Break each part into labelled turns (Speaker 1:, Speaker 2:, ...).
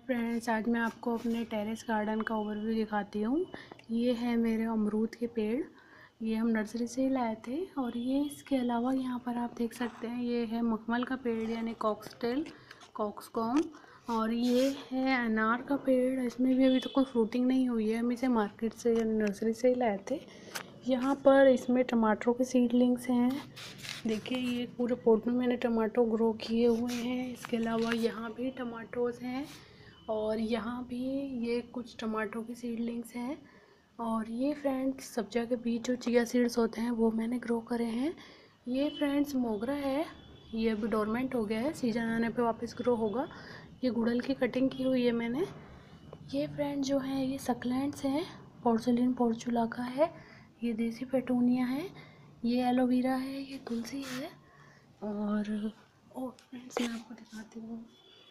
Speaker 1: Friends, आज मैं आपको अपने टेरेस गार्डन का ओवरव्यू दिखाती हूँ। ये है मेरे अमरूद के पेड़। ये हम नर्सरी से ही लाए थे। और ये इसके अलावा यहाँ पर आप देख सकते हैं, ये है मखमल का पेड़ यानी कॉक्सटेल कॉक्सकॉम। और ये है अनार का पेड़। इसमें भी अभी तो कोई फ्रूटिंग नहीं हुई है, हम इसे मार्केट से यानी नर्सरी से ही लाए थे। यहाँ पर इसमें टमाटरों के सीडलिंग्स हैं। देखिए, ये पूरे पॉट में मैंने टमाटो ग्रो किए हुए हैं। इसके अलावा यहाँ भी टमाटोज हैं और यहाँ भी ये कुछ टमाटो के सीडलिंग्स हैं। और ये फ्रेंड्स, सब्जियों के बीच जो चिया सीड्स होते हैं वो मैंने ग्रो करे हैं। ये फ्रेंड्स मोगरा है, ये अभी डोरमेंट हो गया है, सीजन आने पे वापस ग्रो होगा। ये गुड़हल की कटिंग की हुई है मैंने। ये फ्रेंड जो है ये सक्लेंट्स हैं, पोर्सिलिन पोर्चुला का है, ये देसी पेटूनिया है, ये एलोवेरा है, ये तुलसी है। और फ्रेंड्स, मैं आपको दिखाती हूँ,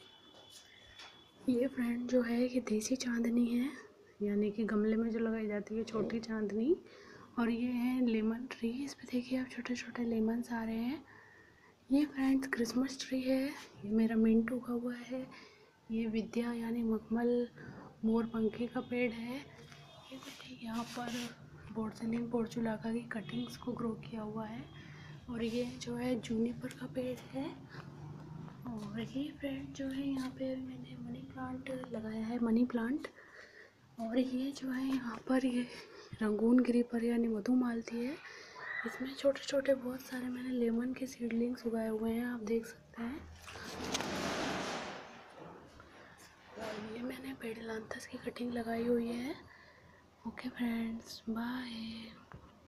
Speaker 1: ये फ्रेंड जो है ये देसी चांदनी है, यानी कि गमले में जो लगाई जाती है छोटी चांदनी। और ये है लेमन ट्री, इस पे देखिए आप छोटे छोटे लेमन्स आ रहे हैं। ये फ्रेंड्स क्रिसमस ट्री है, ये मेरा मिंट उगा हुआ है। ये विद्या यानी मखमल मोरपंखी का पेड़ है। ये देखिए यहाँ पर पोर्सिलिन पोर्चुलाका की कटिंग्स को ग्रो किया हुआ है। और ये जो है जूनिपर का पेड़ है। और ये फ्रेंड जो है यहाँ पे मैंने मनी प्लांट लगाया है, मनी प्लांट। और ये जो है यहाँ पर ये रंगून क्रीपर यानी मधुमालती है। इसमें छोटे छोटे बहुत सारे मैंने लेमन के सीडलिंग्स उगाए हुए हैं, आप देख सकते हैं। और ये मैंने पेडलांथस की कटिंग लगाई हुई है। Okay friends, bye.